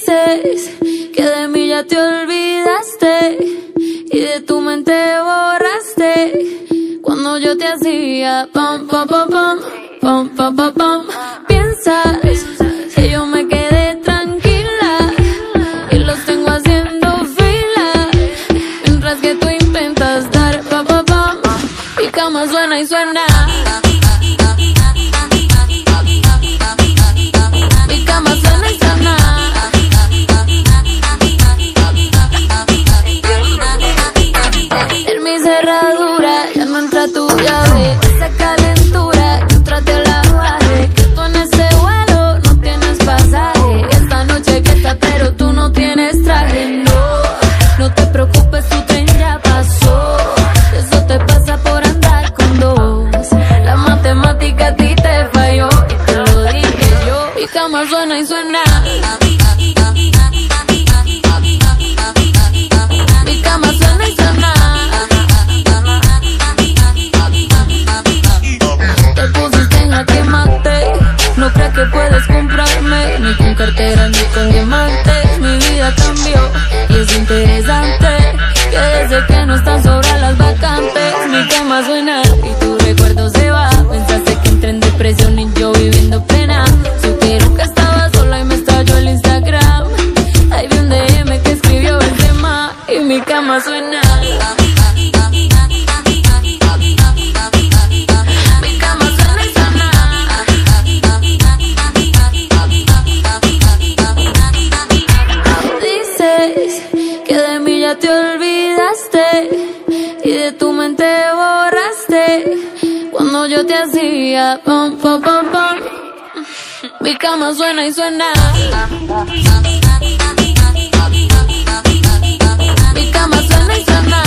Dices que de mí ya te olvidaste y de tu mente borraste cuando yo te hacía pam, pam, pam, pam, pam, pam, pam, pam. Piensas que yo me quedé tranquila y los tengo haciendo fila mientras que tú intentas dar pam, pam, pam. Mi cama suena y suena. Mi cama suena y suena. En mi cerradura ya no entra tu llave. Esa calentura yo traté a la baje. Que tú en ese vuelo no tienes pasaje. Esta noche que está pero tú no tienes traje. No, no te preocupes, tu tren ya pasó. Eso te pasa por andar con dos. La matemática a ti te falló y te lo dije yo. Mi cama suena y suena. Mi cama suena y suena. Te pusiste en jaque mate. No crees que puedes comprarme ni con cartera ni con diamantes. Mi vida cambió y es interesante que desde que no están sobran las vacantes. Mi cama suena y tu recuerdo se va. Pensaste que entré en depresión y yo viviendo pena. Supieron que estaba sola y me estalló el Instagram. Ahí vi un DM que escribió el tema y mi cama suena. Mi cama suena y suena. Dices que de mí ya te olvidaste y de tu mente borraste cuando yo te hacía pam, pam, pam, pam. Mi cama suena y suena. Mi cama suena y suena.